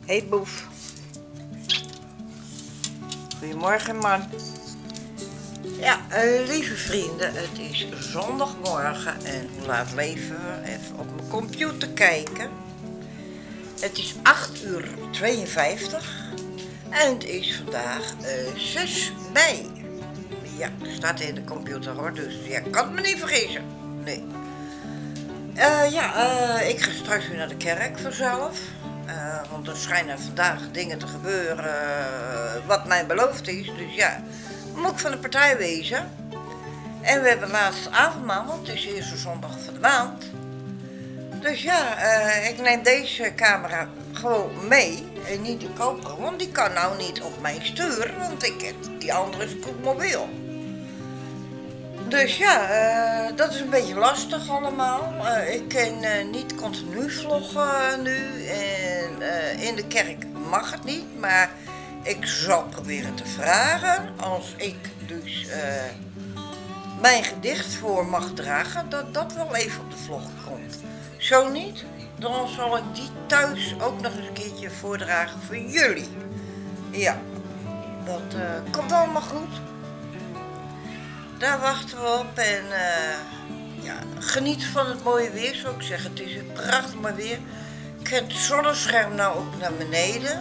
Hey Boef. Goedemorgen man. Ja, lieve vrienden, het is zondagmorgen en laat even op mijn computer kijken. Het is 8:52 en het is vandaag 6 mei. Ja, dat staat in de computer hoor, dus ja, ik kan het me niet vergissen. Nee. Ik ga straks weer naar de kerk vanzelf. Want er schijnen vandaag dingen te gebeuren wat mij beloofd is. Dus ja, moet ik van de partij wezen. En we hebben laatst avondmaal, want het is de eerste zondag van de maand. Dus ja, ik neem deze camera gewoon mee. En niet de koperen, want die kan nou niet op mij sturen. Want ik heb die andere scootmobiel. Dus ja, dat is een beetje lastig allemaal. Ik kan niet continu vloggen nu. En in de kerk mag het niet. Maar ik zal proberen te vragen. Als ik dus mijn gedicht voor mag dragen. Dat dat wel even op de vlog komt. Zo niet, dan zal ik die thuis ook nog eens een keertje voordragen voor jullie. Ja, dat komt allemaal goed. Daar wachten we op en geniet van het mooie weer, zou ik zeggen. Het is weer prachtig mooi weer. Ik heb het zonnescherm nou ook naar beneden.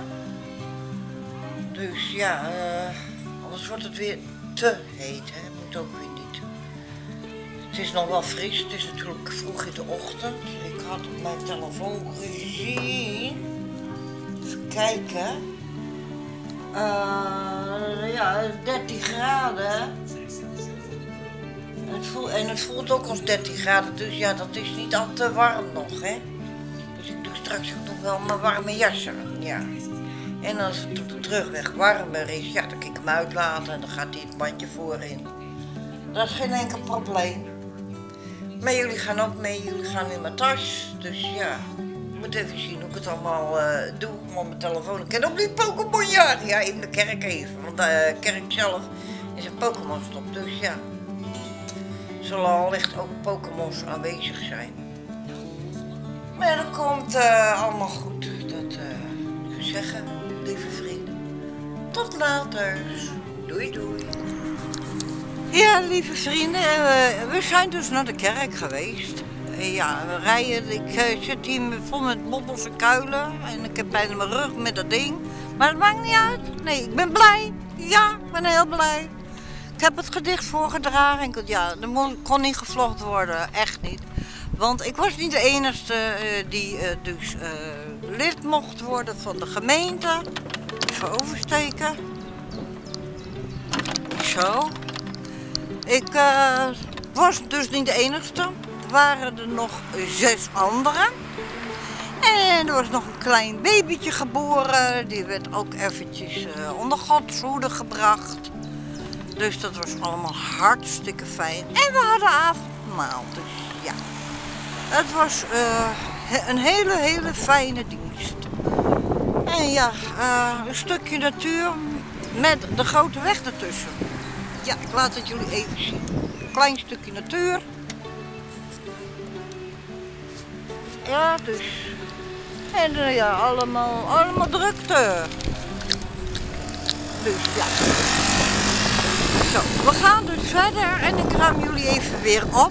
Dus ja, anders wordt het weer te heet, hè. Moet ook weer niet. Het is nog wel fris, het is natuurlijk vroeg in de ochtend. Ik had op mijn telefoon gezien. Even kijken. 13 graden. Het voelt ook als 13 graden, dus ja, dat is niet al te warm nog, hè. Dus ik doe straks ook nog wel mijn warme jas aan, ja. En als het op de terugweg warmer is, ja, dan kan ik hem uitlaten en dan gaat hij het bandje voorin. Dat is geen enkel probleem. Maar jullie gaan ook mee, jullie gaan in mijn tas, dus ja. Ik moet even zien hoe ik het allemaal doe op mijn telefoon. Ik ken ook niet Pokémon jagen, ja, in de kerk even. Want de kerk zelf is een Pokémon stop, dus ja. Zullen allicht ook Pokémons aanwezig zijn. Maar dat komt allemaal goed. Dat moet ik zeggen, lieve vrienden. Tot later. Doei doei. Ja, lieve vrienden, we zijn dus naar de kerk geweest. Ja, we rijden. Ik zit hier vol met bobbels en kuilen. En ik heb bijna mijn rug met dat ding. Maar dat maakt niet uit. Nee, ik ben blij. Ja, ik ben heel blij. Ik heb het gedicht voorgedragen. Ja, er kon niet gevlogd worden. Echt niet. Want ik was niet de enige die lid mocht worden van de gemeente. Even oversteken. Zo. Ik was dus niet de enige. Er waren er nog 6 anderen. En er was nog een klein babytje geboren. Die werd ook eventjes onder Gods hoede gebracht. Dus dat was allemaal hartstikke fijn. En we hadden avondmaal. Dus ja. Het was een hele fijne dienst. En ja, een stukje natuur met de grote weg ertussen. Ja, ik laat het jullie even zien. Een klein stukje natuur. Ja, dus. En allemaal drukte. Dus ja. Zo, we gaan dus verder en ik ruim jullie even weer op.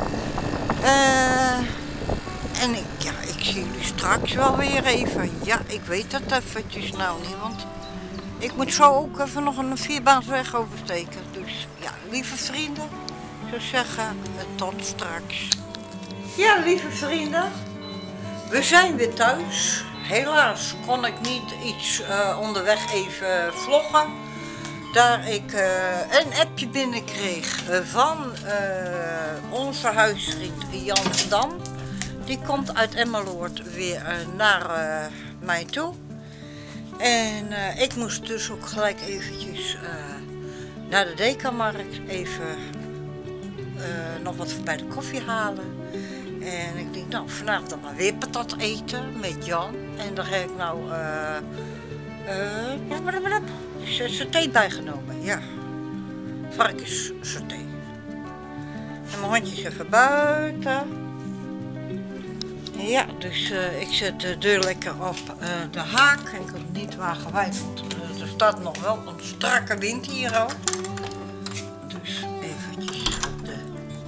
En ik zie jullie straks wel weer even. Ja, ik weet dat eventjes nou niet, want ik moet zo ook even nog een 4-baansweg oversteken. Dus ja, lieve vrienden, ik zou zeggen, tot straks. Ja, lieve vrienden, we zijn weer thuis. Helaas kon ik niet iets onderweg even vloggen. Daar ik een appje binnenkreeg van onze huisvriend Jan van Dam. Die komt uit Emmeloord weer naar mij toe. En ik moest dus ook gelijk eventjes naar de Dekamarkt even nog wat bij de koffie halen. En ik denk, nou, vanavond dan maar weer patat eten met Jan. En daar heb ik nou saté bijgenomen, ja. Varkenssaté. En mijn hondje is even buiten. Ja, dus ik zet de deur lekker op de haak. Ik heb het niet waar gewijd, want er staat nog wel een strakke wind hier al. Dus eventjes op de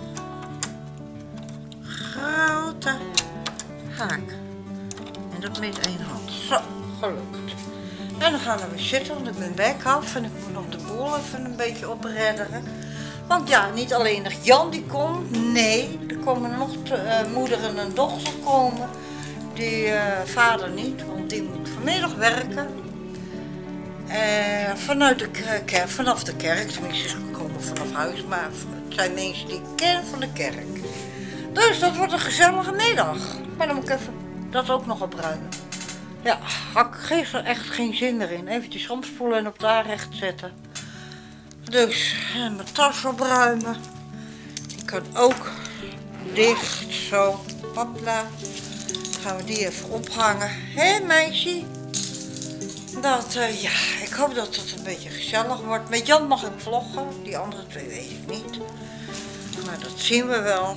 grote haak. En dat met één hand. Zo, gelukt. En dan gaan we weer zitten, want ik ben werk af en ik moet nog de boel even een beetje opredderen. Want ja, niet alleen nog Jan die komt, nee, er komen nog moeder en een dochter komen. Die vader niet, want die moet vanmiddag werken. Vanaf de kerk, tenminste ze komen vanaf huis, maar het zijn mensen die ik ken van de kerk. Dus dat wordt een gezellige middag. Maar dan moet ik even dat ook nog opruimen. Ja, ik geef er echt geen zin meer in. Eventjes omspoelen en op daar recht zetten. Dus mijn tas opruimen. Die kan ook dicht, zo. Hopla. Gaan we die even ophangen. Hé meisje? Dat, ja, ik hoop dat het een beetje gezellig wordt. Met Jan mag ik vloggen, die andere twee weet ik niet. Maar dat zien we wel.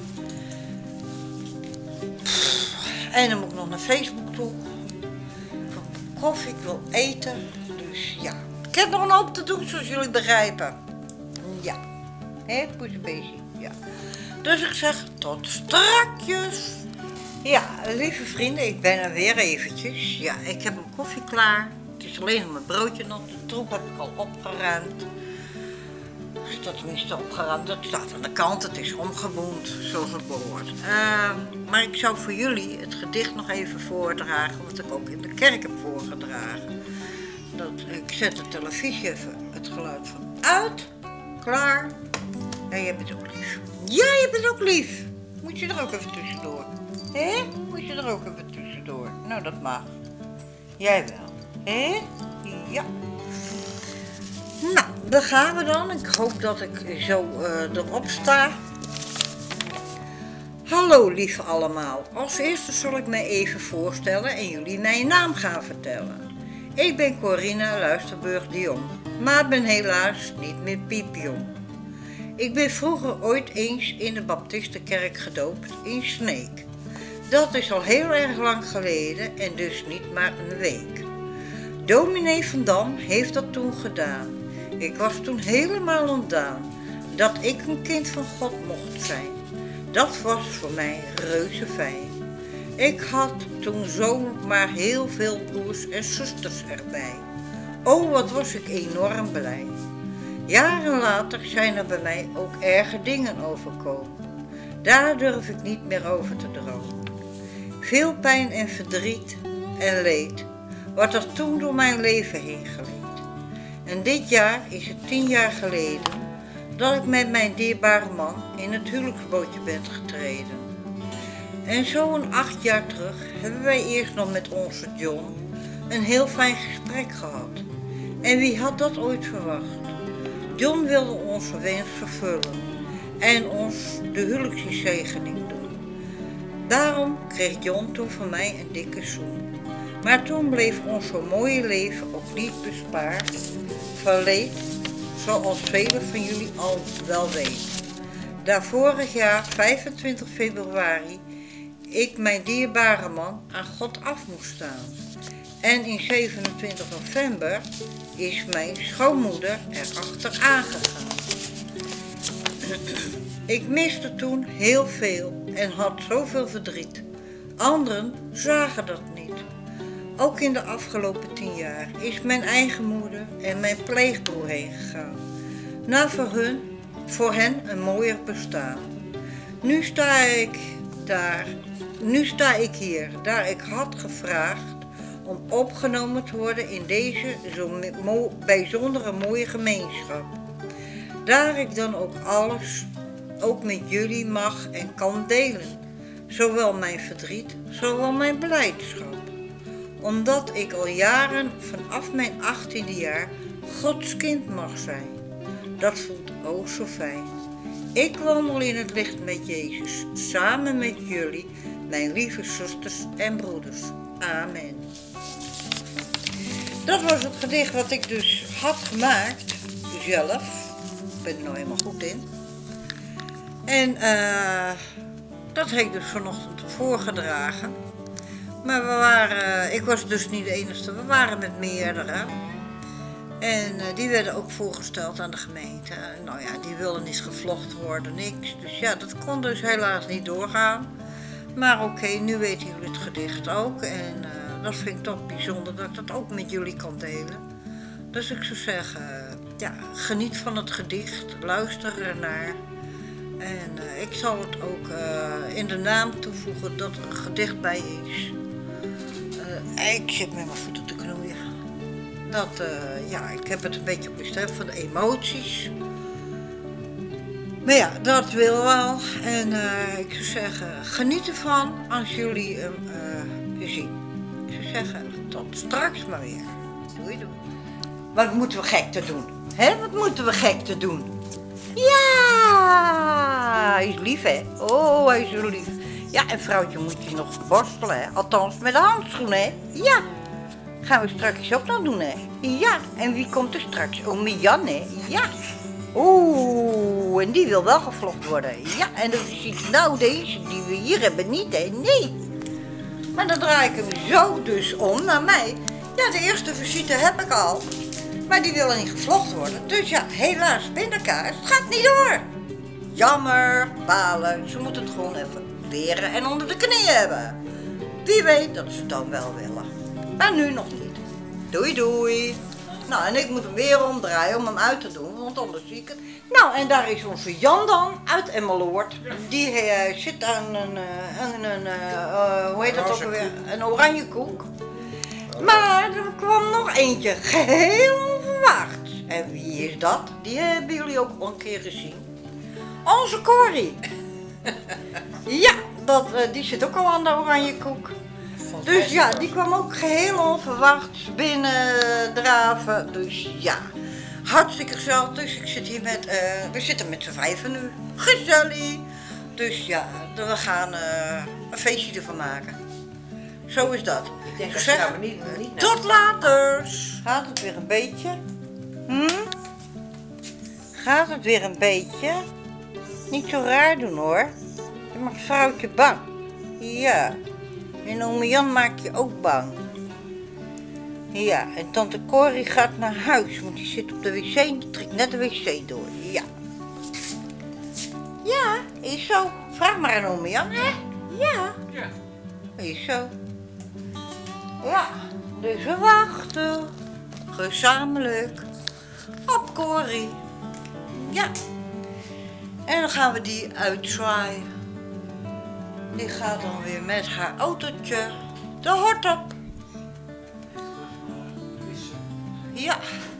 En dan moet ik nog naar Facebook toe. Ik wil koffie, ik wil eten. Dus ja, ik heb nog een hoop te doen zoals jullie begrijpen. Ja, hé, poesiebeestje, ja. Dus ik zeg tot strakjes. Ja, lieve vrienden, ik ben er weer eventjes. Ja, ik heb mijn koffie klaar. Het is alleen nog mijn broodje nog. De troep heb ik al opgeruimd. Is dat tenminste opgeruimd? Dat staat aan de kant. Het is omgeboend, zoals het behoort. Maar ik zou voor jullie het gedicht nog even voordragen, wat ik ook in de kerk heb voorgedragen. Ik zet de televisie even het geluid van uit. Klaar. En je bent ook lief. Ja, je bent ook lief. Moet je er ook even tussendoor. Hé? Moet je er ook even tussendoor? Nou, dat mag. Jij wel. Hé? Ja. Nou, daar gaan we dan. Ik hoop dat ik zo erop sta. Hallo lieve allemaal. Als eerste zal ik mij even voorstellen en jullie mijn naam gaan vertellen. Ik ben Corina Luisterburg-Dion, maar ben helaas niet meer Piepjong. Ik ben vroeger ooit eens in de Baptistenkerk gedoopt in Sneek. Dat is al heel erg lang geleden en dus niet maar een week. Dominee van Dam heeft dat toen gedaan. Ik was toen helemaal ontdaan dat ik een kind van God mocht zijn. Dat was voor mij reuze fijn. Ik had toen zomaar heel veel broers en zusters erbij. Oh, wat was ik enorm blij. Jaren later zijn er bij mij ook erge dingen overkomen. Daar durf ik niet meer over te dromen. Veel pijn en verdriet en leed, wat er toen door mijn leven heen gleed. En dit jaar is het 10 jaar geleden dat ik met mijn dierbare man in het huwelijksbootje ben getreden. En zo'n 8 jaar terug hebben wij eerst nog met onze John een heel fijn gesprek gehad. En wie had dat ooit verwacht? John wilde onze wens vervullen en ons de huwelijkszegening doen. Daarom kreeg John toen van mij een dikke zoen. Maar toen bleef ons zo mooie leven ook niet bespaard, verleed, zoals velen van jullie al wel weten. Daar vorig jaar, 25 februari, ik mijn dierbare man aan God af moest staan. En in 27 november is mijn schoonmoeder erachter aangegaan. Ik miste toen heel veel en had zoveel verdriet. Anderen zagen dat niet. Ook in de afgelopen 10 jaar is mijn eigen moeder en mijn pleegbroer heen gegaan. Na voor hen een mooier bestaan. Nu sta ik hier, daar ik had gevraagd om opgenomen te worden in deze zo bijzondere mooie gemeenschap. Daar ik dan ook alles, ook met jullie mag en kan delen. Zowel mijn verdriet, zowel mijn blijdschap. Omdat ik al jaren vanaf mijn 18e jaar Gods kind mag zijn. Dat voelt ook zo fijn. Ik wandel in het licht met Jezus, samen met jullie, mijn lieve zusters en broeders. Amen. Dat was het gedicht wat ik dus had gemaakt, zelf. Ik ben er nou helemaal goed in. En dat heb ik dus vanochtend voorgedragen. Maar ik was dus niet de enige, we waren met meerdere. En die werden ook voorgesteld aan de gemeente. Nou ja, die wilden niet gevlogd worden, niks. Dus ja, dat kon dus helaas niet doorgaan. Maar oké, nu weten jullie het gedicht ook. En dat vind ik toch bijzonder dat ik dat ook met jullie kan delen. Dus ik zou zeggen, ja, geniet van het gedicht, luister ernaar. En ik zal het ook in de naam toevoegen dat er een gedicht bij is. Ik zit met mijn voeten te knoeien. Ja, ik heb het een beetje op mijn stem van de emoties. Maar ja, dat wil wel. En ik zou zeggen, geniet ervan als jullie hem zien. Ik zou zeggen, tot straks maar weer. Doei doei. Wat moeten we gek te doen? Hè? Wat moeten we gek te doen? Ja, hij is lief hè. Oh, hij is zo lief. Ja, en vrouwtje moet je nog borstelen hè. Althans met de handschoenen hè. Ja. Gaan we straks ook nog doen hè. Ja, en wie komt er straks? Ome Jan hè. Ja. Oeh, en die wil wel gevlogd worden. Ja, en dan ziet nou deze die we hier hebben niet hè. Nee. Maar dan draai ik hem zo dus om naar mij. Ja, de eerste visite heb ik al. Maar die willen niet gevlogd worden. Dus ja, helaas, pindakaas, het gaat niet door. Jammer, balen, ze moeten het gewoon even leren en onder de knieën hebben. Wie weet dat ze het dan wel willen. Maar nu nog niet. Doei doei. Nou, en ik moet hem weer omdraaien om hem uit te doen, want anders zie ik het. Nou, en daar is onze Jan dan, uit Emmeloord. Die zit aan hoe heet dat ook alweer? Een oranje koek. Maar er kwam nog eentje, geheel onverwacht. En wie is dat? Die hebben jullie ook al een keer gezien. Onze Corrie. Ja, die zit ook al aan de oranje koek. Dus ja, die kwam ook geheel onverwacht binnendraven. Dus ja, hartstikke gezellig. Dus ik zit hier we zitten met z'n vijven nu. Gezellig. Dus ja, we gaan een feestje ervan maken. Zo is dat. Ik denk dat je nou niet tot later. Gaat het weer een beetje? Gaat het weer een beetje? Niet zo raar doen hoor. Je maakt vrouwtje bang. Ja. En ome Jan maakt je ook bang. Ja, en tante Corrie gaat naar huis, want die zit op de wc en die trekt net de wc door. Ja. Ja, is zo. Vraag maar aan ome Jan, hè? Ja. Ja. Is zo. Ja, dus we wachten. Gezamenlijk. Op Corrie. Ja. En dan gaan we die uitzwaaien. Die gaat dan weer met haar autootje de hort op. Ja.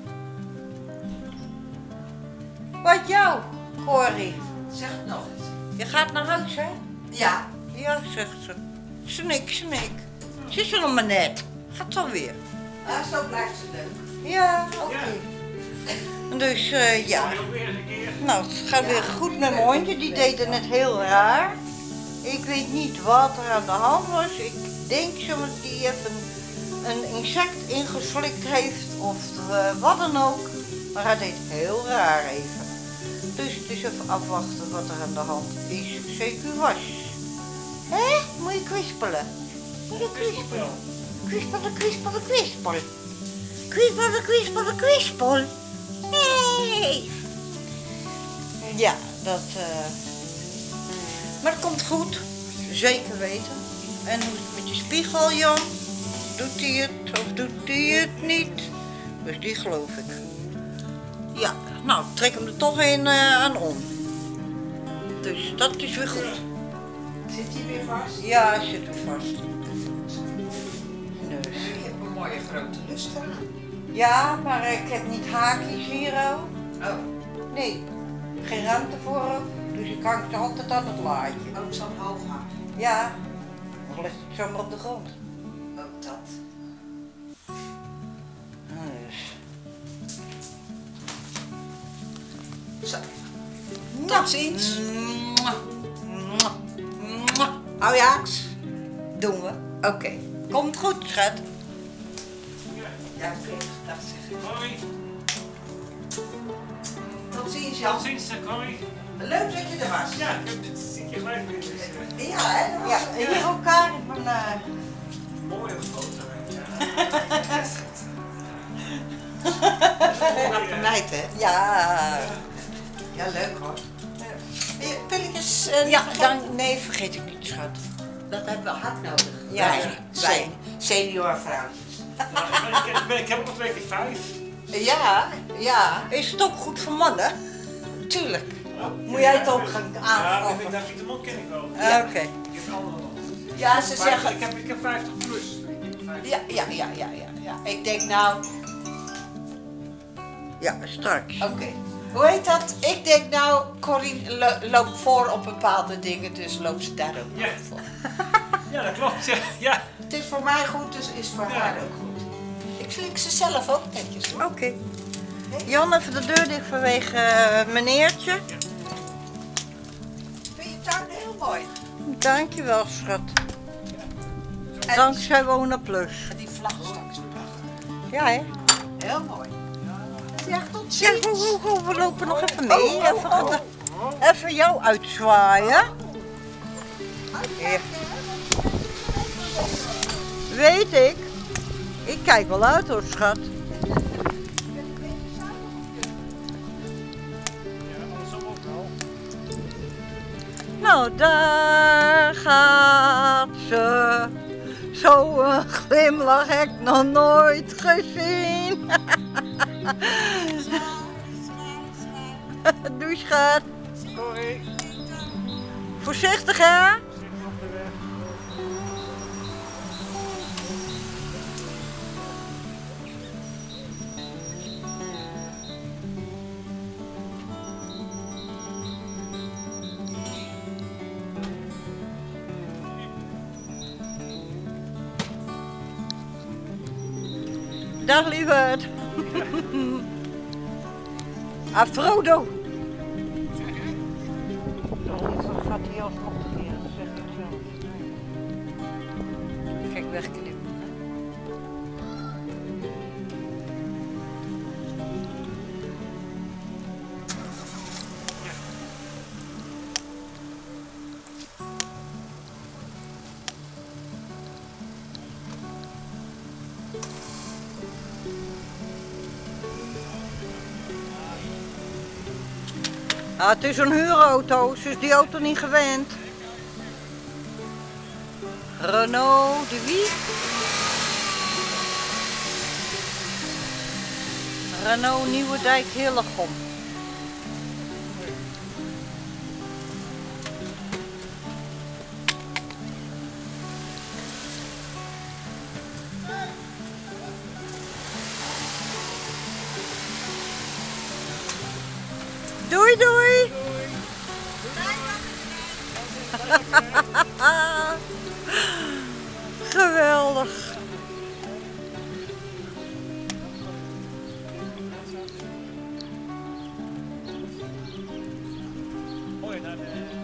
Wat jou, Corrie? Zeg het nog eens. Je gaat naar huis, hè? Ja. Ja, zegt ze. Snik, snik. Ze is er nog maar net. Gaat zo weer. Zo blijft ze leuk. Ja, oké. Dus ja. Nou, het gaat weer goed met mijn hondje. Die deed het net heel raar. Ik weet niet wat er aan de hand was. Ik denk zo dat die even een insect ingeslikt heeft of wat dan ook. Maar hij deed heel raar even. Dus het is even afwachten wat er aan de hand is. CQ was. Hé? Moet je kwispelen? Moet je kwispelen? Kwispelen, kwispelen, kwispelen. Kwispelen, kwispelen, kwispelen. Nee. Ja, dat... Maar het komt goed. Zeker weten. En hoe is het met je spiegel, Jan? Doet hij het of doet hij het niet? Dus die geloof ik. Ja, nou, ik trek hem er toch in aan om. Dus dat is weer goed. Zit hij weer vast? Ja, hij zit weer vast. Dus. Je hebt een mooie grote lust aan. Ja, maar ik heb niet haakjes hier ook. Oh. Nee, geen ruimte voor hem. Dus ik hang ze altijd aan het laadje. Ook zo'n hoog haar. Ja, dan ligt het zomaar op de grond. Ook dat. Dus. Zo. Nou. Tot ziens. Mwah. Mwah. Mwah. Hou je haaks? Doen we. Oké. Komt goed, schat. Ja, oké. Dat zeg ik. Corrie, Tot ziens, Jan. tot ziens, Corrie. Leuk dat je er was. Ja, ik heb dit zie ik je gelijk weer. Dus, Ja, hè? Dat was hier elkaar. mooie foto. Knappe meid, hè? Ja. Ja, leuk hoor. Pilletjes? Ja, dan, nee, vergeet ik niet, schat. Dat hebben we hard nodig. Ja, wij senior vrouwtjes. Ik heb ook al 2 keer 5. Ja, Is het ook goed voor mannen? tuurlijk. Oh, Moet jij het ook gaan Ja, aanvallen? dat Vitamon ken ik wel. Oké. Ik heb andere nog. Ja, ze Maar zeggen... ik heb 50 plus. Ja. Ik denk nou, Ja, straks. oké. Hoe heet dat? Ik denk nou, Corine loopt voor op bepaalde dingen, dus loopt ze daar ook Ja. voor. Ja, dat klopt. Ja. Het is voor mij goed, dus is voor Ja. haar ook goed. Ik slik ze zelf ook netjes hoor. Oké. Jan, even de deur dicht vanwege meneertje. Vind je tuin heel mooi? Dankjewel, schat. En Dankzij Wonen Plus. die vlag straks prachtig. Ja, hè? Heel mooi. Ja, tot Ja, ziens. we lopen nog even mee. Even jou uitzwaaien. Ja. Weet ik. Ik kijk wel uit hoor, schat. Nou, daar gaat ze. Zo'n glimlach heb ik nog nooit gezien. Doei, schat. Sorry. Voorzichtig, hè? Op de weg. Dag, lieverd. Ah, Frodo. Dan gaat hij alsnog tekeer, dat zeg ik zelf. Kijk, wegknippen. Ah, het is een huurauto, ze is die auto niet gewend. Renault, de wie? Renault Nieuwedijk Hillegom. Doei doei! Geweldig! Mooi naar de...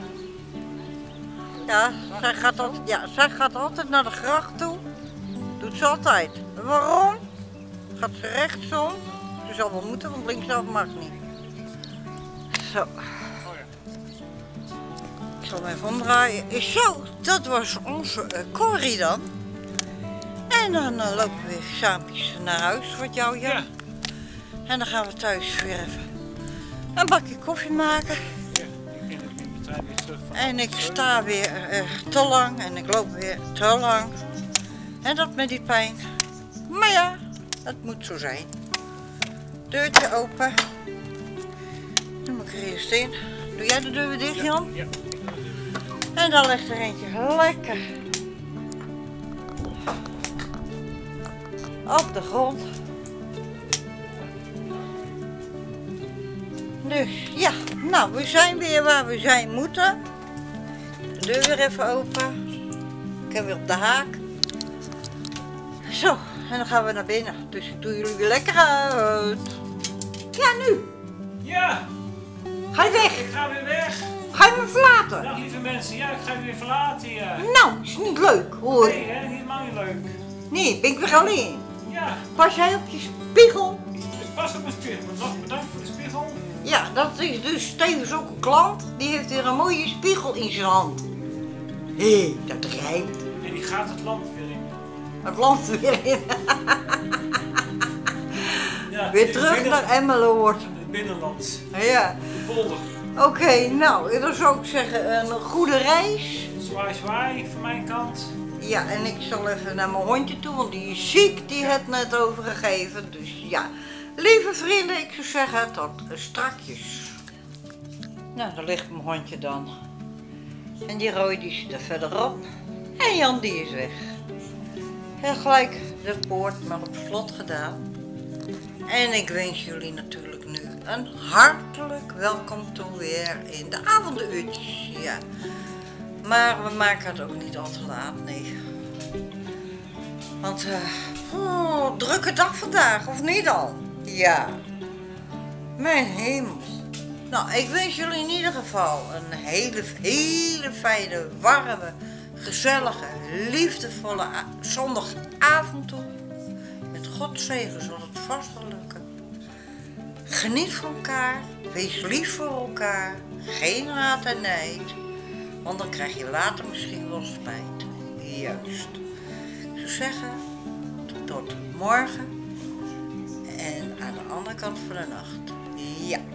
Ja, zij gaat altijd naar de gracht toe. Doet ze altijd. Waarom? Gaat ze rechtsom? Ze zal wel moeten, want linksaf mag niet. Zo. Oh ja. Ik zal hem even omdraaien. Zo, dat was onze Corrie dan. En dan lopen we weer saampjes naar huis, wat jou, Jan. Ja. En dan gaan we thuis weer even een bakje koffie maken. Ja, ik ben in de trein weer terug van... En ik sta weer te lang en ik loop weer te lang. En dat met die pijn. Maar ja, het moet zo zijn. Deurtje open. Dan moet ik er eerst in. Doe jij de deur weer dicht, Jan? Ja. En dan ligt er eentje lekker op de grond. Dus ja, nou we zijn weer waar we zijn moeten. De deur weer even open. Ik heb weer op de haak. Zo, en dan gaan we naar binnen. Dus ik doe jullie weer lekker uit. Ja, nu. Ja, Ga je weg? ik ga weer weg. Ga je me verlaten? Dag lieve mensen, ja, ik ga je weer verlaten hier. Nou, is niet leuk hoor. Nee, hè, helemaal niet leuk. Nee, ben ik weer alleen. Ja, Pas jij op je spiegel? ik pas op mijn spiegel. Nog bedankt voor de spiegel. Ja, dat is dus tevens ook een klant. Die heeft weer een mooie spiegel in zijn hand. Hé, dat rijmt. En die gaat het land weer in. Het land weer in. Ja, Weer terug naar Emmeloord. het binnenland. Ja. De polder. Oké, nou, dan zou ik zeggen een goede reis. Zwaai, zwaai van mijn kant. Ja, en ik zal even naar mijn hondje toe, want die is ziek, die heeft net overgegeven. Dus ja, lieve vrienden, ik zou zeggen tot strakjes. Nou, daar ligt mijn hondje dan. En die Roy die zit er verderop. En Jan die is weg. Heel gelijk de poort maar op slot gedaan. En ik wens jullie natuurlijk nu een hartelijk welkom toe weer in de avonduurtjes. Ja. Maar we maken het ook niet al te laat, nee. Want, drukke dag vandaag, of niet al? Ja. Mijn hemel. Nou, ik wens jullie in ieder geval een hele fijne, warme, gezellige, liefdevolle zondagavond toe. Met Gods zegen zal het vast wel lukken. Geniet van elkaar, wees lief voor elkaar, geen haat en nijd. Want dan krijg je later misschien wel spijt. Juist. Ik zou zeggen, tot morgen. En aan de andere kant van de nacht. Ja.